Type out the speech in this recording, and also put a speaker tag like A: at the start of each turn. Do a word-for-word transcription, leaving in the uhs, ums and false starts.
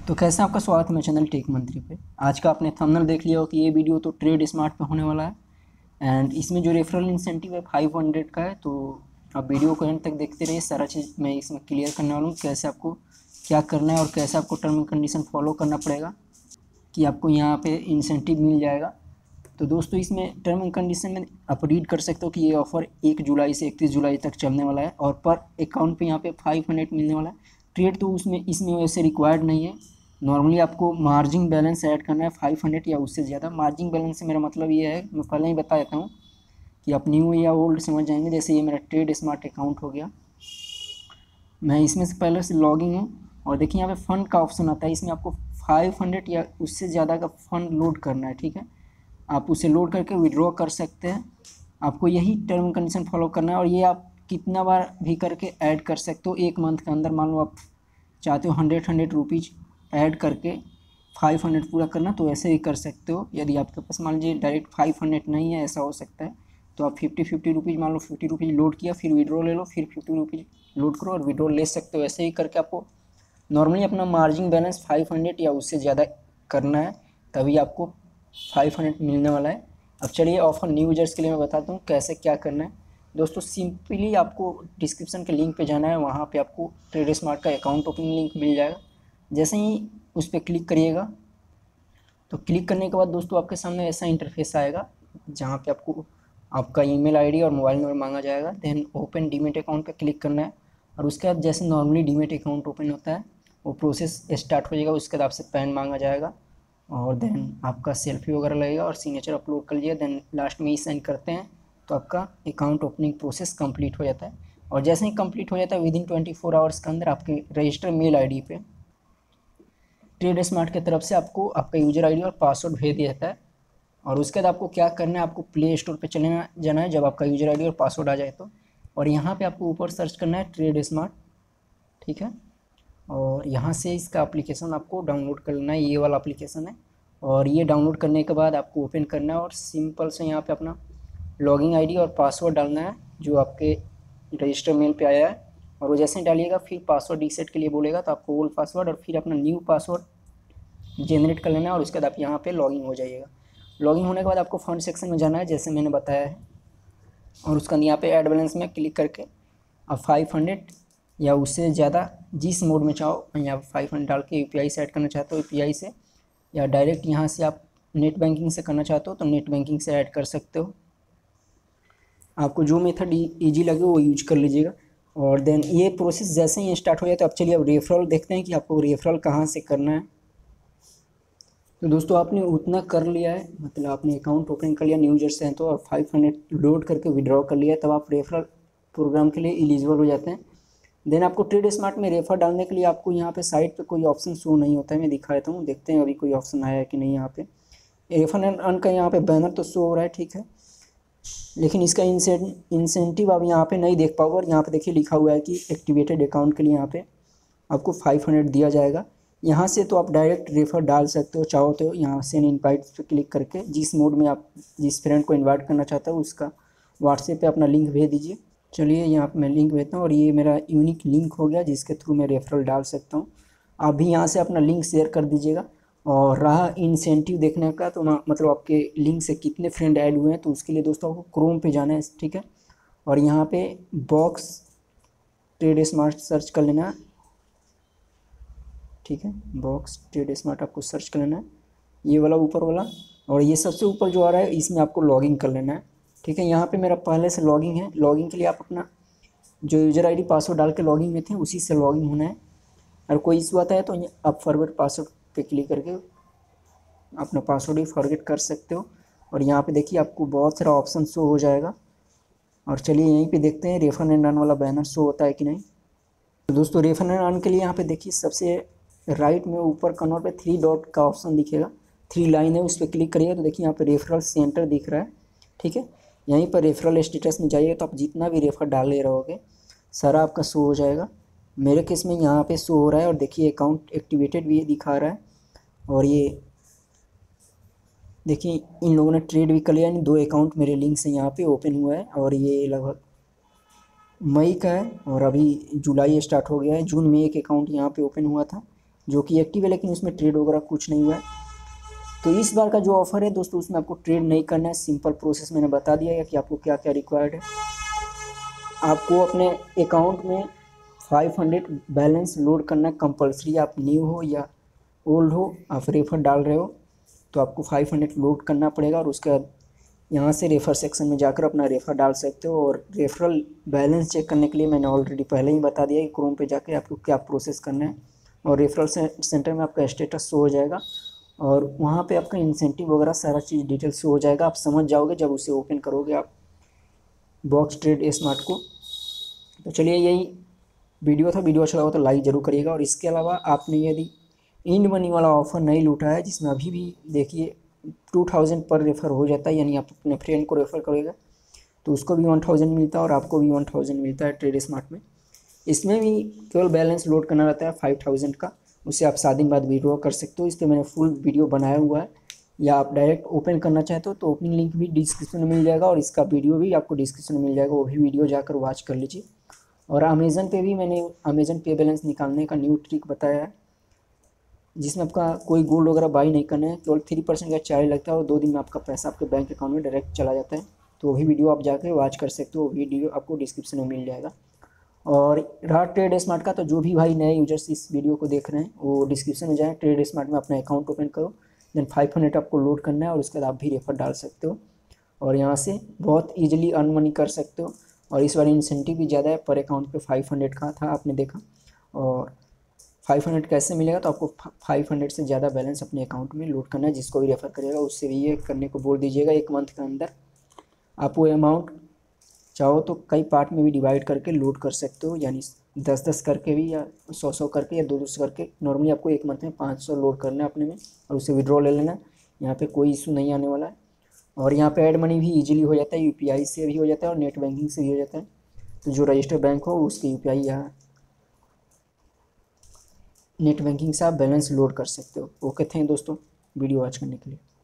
A: तो कैसे आपका स्वागत है मेरे चैनल टेक मंत्री पे। आज का आपने थंबनेल देख लिया हो कि ये वीडियो तो ट्रेड स्मार्ट पे होने वाला है एंड इसमें जो रेफरल इंसेंटिव है फाइव हंड्रेड का है। तो आप वीडियो को एंड तक देखते रहिए, सारा चीज़ मैं इसमें क्लियर करने वाला हूँ कैसे आपको क्या करना है और कैसे आपको टर्म एंड कंडीशन फॉलो करना पड़ेगा कि आपको यहाँ पे इंसेंटिव मिल जाएगा। तो दोस्तों इसमें टर्म एंड कंडीशन में आप रीड कर सकते हो कि ये ऑफर एक जुलाई से इकतीस जुलाई तक चलने वाला है और पर अकाउंट पे यहाँ पे फाइव हंड्रेड मिलने वाला है। ट्रेड तो उसमें इसमें वैसे रिक्वायर्ड नहीं है, नॉर्मली आपको मार्जिन बैलेंस ऐड करना है फाइव हंड्रेड या उससे ज़्यादा। मार्जिन बैलेंस से मेरा मतलब ये है, मैं पहले ही बता देता हूँ कि आप न्यू या ओल्ड समझ जाएंगे। जैसे ये मेरा ट्रेड स्मार्ट अकाउंट हो गया, मैं इसमें से पहले से लॉगिंग हूँ और देखिए यहाँ पे फ़ंड का ऑप्शन आता है। इसमें आपको फाइव हंड्रेड या उससे ज़्यादा का फ़ंड लोड करना है, ठीक है। आप उसे लोड करके विड्रॉ कर सकते हैं, आपको यही टर्म कंडीशन फॉलो करना है और ये आप कितना बार भी करके ऐड कर सकते हो एक मंथ के अंदर। मान लो आप चाहते हो हंड्रेड हंड्रेड रुपीज़ ऐड करके फाइव हंड्रेड पूरा करना तो ऐसे ही कर सकते हो। यदि आपके पास मान लीजिए डायरेक्ट फाइव हंड्रेड नहीं है, ऐसा हो सकता है, तो आप फिफ्टी फिफ्टी रुपीज़ मान लो फिफ्टी रुपीज़ लोड किया, फिर विड्रॉ ले लो, फिर फिफ्टी रुपीज़ लोड करो और विड्रॉ ले सकते हो। ऐसे ही करके आपको नॉर्मली अपना मार्जिन बैलेंस फाइव हंड्रेड या उससे ज़्यादा करना है, तभी आपको फाइव हंड्रेड मिलने वाला है। अब चलिए ऑफर न्यू यूजर्स के लिए मैं बताता हूँ कैसे क्या करना है। दोस्तों सिंपली आपको डिस्क्रिप्शन के लिंक पे जाना है, वहाँ पे आपको ट्रेडस्मार्ट का अकाउंट ओपनिंग लिंक मिल जाएगा। जैसे ही उस पर क्लिक करिएगा तो क्लिक करने के बाद दोस्तों आपके सामने ऐसा इंटरफेस आएगा जहाँ पे आपको आपका ईमेल आईडी और मोबाइल नंबर मांगा जाएगा। देन ओपन डीमेट अकाउंट पे क्लिक करना है और उसके बाद जैसे नॉर्मली डीमेट अकाउंट ओपन होता है वो प्रोसेस स्टार्ट हो जाएगा। उसके बाद आपसे पैन मांगा जाएगा और देन आपका सेल्फी वगैरह लगेगा और सिग्नेचर अपलोड कर लिया। देन लास्ट में ही साइन करते हैं तो आपका अकाउंट ओपनिंग प्रोसेस कंप्लीट हो जाता है। और जैसे ही कंप्लीट हो जाता है within twenty four hours के अंदर आपके रजिस्टर मेल आईडी पे ट्रेड स्मार्ट की तरफ से आपको आपका यूजर आईडी और पासवर्ड भेज दिया जाता है। और उसके बाद आपको क्या करना है, आपको प्ले स्टोर पे चले जाना है जब आपका यूजर आईडी और पासवर्ड आ जाए तो, और यहाँ पे आपको ऊपर सर्च करना है ट्रेड स्मार्ट, ठीक है। और यहाँ से इसका एप्लीकेशन आपको डाउनलोड कर लेना है, ये वाला एप्लीकेशन है। और ये डाउनलोड करने के बाद आपको ओपन करना है और सिंपल से यहाँ पे अपना लॉगिन आईडी और पासवर्ड डालना है जो आपके रजिस्टर मेल पे आया है। और वो जैसे ही डालिएगा फिर पासवर्ड रीसेट के लिए बोलेगा तो आपको ओल्ड पासवर्ड और फिर अपना न्यू पासवर्ड जनरेट कर लेना है और उसके बाद आप यहाँ पे लॉगिन हो जाइएगा। लॉगिन होने के बाद आपको फंड सेक्शन में जाना है जैसे मैंने बताया है, और उसका यहाँ पे ऐड बैलेंस में क्लिक करके आप फाइव हंड्रेड या उससे ज़्यादा जिस मोड में चाहो यहाँ फाइव हंड्रेड डाल के यू पी आई से ऐड करना चाहते हो यू पी आई से, या डायरेक्ट यहाँ से आप नेट बैंकिंग से करना चाहते हो तो नेट बैंकिंग से ऐड कर सकते हो। आपको जो मेथड ईजी लगे वो यूज कर लीजिएगा। और देन ये प्रोसेस जैसे ही स्टार्ट हो जाए तो अब चलिए अब रेफरल देखते हैं कि आपको रेफरल कहाँ से करना है। तो दोस्तों आपने उतना कर लिया है, मतलब आपने अकाउंट ओपन कर लिया न्यू यूजर से तो और फाइव हंड्रेड लोड करके विड्रॉ कर लिया, तब आप रेफरल प्रोग्राम के लिए एलिजिबल हो जाते हैं। देन आपको ट्रेड स्मार्ट में रेफर डालने के लिए आपको यहाँ पे साइट पे कोई ऑप्शन शो नहीं होता है, मैं दिखा देता हूँ, देखते हैं अभी कोई ऑप्शन आया है कि नहीं। यहाँ पे रेफर एंड अर्न का यहाँ पे बैनर तो शो हो रहा है, ठीक है, लेकिन इसका इंसेंटिव आप यहाँ पे नहीं देख पाओगे। और यहाँ पे देखिए लिखा हुआ है कि एक्टिवेटेड अकाउंट के लिए यहाँ पे आपको फाइव हंड्रेड दिया जाएगा। यहाँ से तो आप डायरेक्ट रेफर डाल सकते हो, चाहो तो यहाँ से इनवाइट पे क्लिक करके जिस मोड में आप जिस फ्रेंड को इनवाइट करना चाहते हो उसका व्हाट्सएप पे अपना लिंक भेज दीजिए। चलिए यहाँ पे मैं लिंक भेजता हूँ और ये मेरा यूनिक लिंक हो गया जिसके थ्रू मैं रेफरल डाल सकता हूँ। आप भी यहाँ से अपना लिंक शेयर कर दीजिएगा। और रहा इंसेंटिव देखने का तो मतलब आपके लिंक से कितने फ्रेंड ऐड हुए हैं, तो उसके लिए दोस्तों आपको क्रोम पे जाना है, ठीक है। और यहाँ पे बॉक्स ट्रेड स्मार्ट सर्च कर लेना, ठीक है, बॉक्स ट्रेड स्मार्ट आपको सर्च कर लेना है, ये वाला ऊपर वाला। और ये सबसे ऊपर जो आ रहा है इसमें आपको लॉगिन कर लेना है, ठीक है। यहाँ पे मेरा पहले से लॉगिन है, लॉगिन के लिए आप अपना जो यूज़र आईडी पासवर्ड डाल के लॉगिन में थे उसी से लॉगिन होना है। और कोई इशू आता है तो आप फॉरवर्ड पासवर्ड पे क्लिक करके अपना पासवर्ड भी फॉरगेट कर सकते हो। और यहाँ पे देखिए आपको बहुत सारा ऑप्शन शो हो जाएगा। और चलिए यहीं पे देखते हैं रेफर एंड अर्न वाला बैनर शो होता है कि नहीं। तो दोस्तों रेफर एंड अर्न के लिए यहाँ पे देखिए सबसे राइट में ऊपर कॉर्नर पे थ्री डॉट का ऑप्शन दिखेगा, थ्री लाइन है, उस पर क्लिक करिएगा तो देखिए यहाँ पे रेफरल सेंटर दिख रहा है, ठीक है। यहीं पर रेफरल स्टेटस में जाइएगा तो आप जितना भी रेफर डाल ले रहोगे सारा आपका शो हो जाएगा। मेरे केस में यहाँ पे शो हो रहा है और देखिए अकाउंट एक्टिवेटेड भी दिखा रहा है। और ये देखिए इन लोगों ने ट्रेड भी कर लिया, यानी दो अकाउंट मेरे लिंक से यहाँ पे ओपन हुआ है और ये लगभग मई का है और अभी जुलाई स्टार्ट हो गया है। जून में एक अकाउंट यहाँ पे ओपन हुआ था जो कि एक्टिव है, लेकिन उसमें ट्रेड वगैरह कुछ नहीं हुआ है। तो इस बार का जो ऑफर है दोस्तों, उसमें आपको ट्रेड नहीं करना है। सिंपल प्रोसेस मैंने बता दिया है कि आपको क्या क्या रिक्वायर्ड है। आपको अपने अकाउंट में फाइव हंड्रेड बैलेंस लोड करना कंपलसरी। आप न्यू हो या ओल्ड हो, आप रेफर डाल रहे हो तो आपको फाइव हंड्रेड लोड करना पड़ेगा, और उसके बाद यहाँ से रेफर सेक्शन में जाकर अपना रेफर डाल सकते हो। और रेफरल बैलेंस चेक करने के लिए मैंने ऑलरेडी पहले ही बता दिया कि क्रोम पे जाके आपको क्या प्रोसेस करना है, और रेफरल सेंटर में आपका स्टेटस शो हो जाएगा, और वहाँ पे आपका इंसेंटिव वगैरह सारा चीज़ डिटेल शो हो जाएगा। आप समझ जाओगे जब उसे ओपन करोगे आप बॉक्स ट्रेड स्मार्ट को। तो चलिए, यही वीडियो था। वीडियो अच्छा लगा तो लाइक ज़रूर करिएगा। और इसके अलावा आपने यदि इंड मनी वाला ऑफ़र नहीं लूटा है, जिसमें अभी भी देखिए टू थाउजेंड पर रेफ़र हो जाता है, यानी आप अपने फ्रेंड को रेफ़र करोगे तो उसको भी वन थाउजेंड मिलता है और आपको भी वन थाउजेंड मिलता है ट्रेड स्मार्ट में। इसमें भी केवल बैलेंस लोड करना रहता है फाइव थाउजेंड का, उससे आप शादी के बाद विड्रॉ कर सकते हो। इस पर मैंने फुल वीडियो बनाया हुआ है, या आप डायरेक्ट ओपन करना चाहते हो तो ओपनिंग लिंक भी डिस्क्रिप्शन में मिल जाएगा, और इसका वीडियो भी आपको डिस्क्रिप्शन में मिल जाएगा, वो भी वीडियो जाकर वॉच कर लीजिए। और अमेज़न पे भी मैंने अमेज़न पे बैलेंस निकालने का न्यू ट्रिक बताया है, जिसमें आपका कोई गोल्ड वगैरह बाई नहीं करना है, केवल थ्री परसेंट का चार्ज लगता है और दो दिन में आपका पैसा आपके बैंक अकाउंट में डायरेक्ट चला जाता है। तो वही वीडियो आप जाकर वॉच कर सकते हो, वीडियो आपको डिस्क्रिप्शन में मिल जाएगा। और रहा ट्रेड स्मार्ट का, तो जो भी भाई नए यूजर्स इस वीडियो को देख रहे हैं वो डिस्क्रिप्शन में जाएँ, ट्रेड स्मार्ट में अपना अकाउंट ओपन करो, देन फाइव हंड्रेड आपको लोड करना है, और उसके बाद आप भी रेफर डाल सकते हो और यहाँ से बहुत ईजिली अर्न मनी कर सकते हो। और इस बार इंसेंटिव भी ज़्यादा है, पर अकाउंट पे फाइव हंड्रेड का था, आपने देखा। और फाइव हंड्रेड कैसे मिलेगा, तो आपको फाइव हंड्रेड से ज़्यादा बैलेंस अपने अकाउंट में लोड करना है। जिसको भी रेफ़र करेगा उससे भी ये करने को बोल दीजिएगा। एक मंथ के अंदर आप वो अमाउंट चाहो तो कई पार्ट में भी डिवाइड करके लोड कर सकते हो, यानी दस दस करके भी, या सौ सौ करके, या दो दो सौ करके। नॉर्मली आपको एक मंथ में पाँच सौ लोड करना है अपने में, और उससे विड्रॉ ले लेना। यहाँ पे कोई इशू नहीं आने वाला है। और यहाँ पे ऐड मनी भी इजीली हो जाता है, यूपीआई से भी हो जाता है और नेट बैंकिंग से भी हो जाता है। तो जो रजिस्टर्ड बैंक हो उसके यूपीआई या नेट बैंकिंग से आप बैलेंस लोड कर सकते हो। ओके, थैंक दोस्तों वीडियो वॉच करने के लिए।